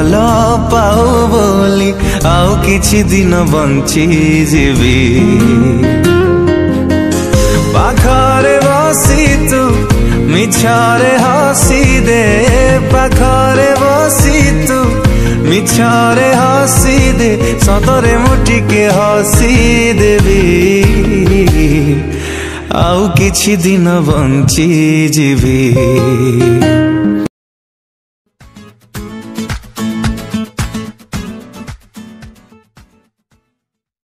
भल पाऊ बोली आउ किछि दिन बंची जीवी पाखरे बसी तू मिछरे हसी दे पाखरे बसी तू मिछरे हसी दे सतरे मुटिके हसी देवी आउ किछि दिन बंची जीवी।